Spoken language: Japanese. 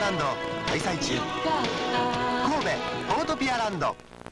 ランド開催中。神戸オートピアランド。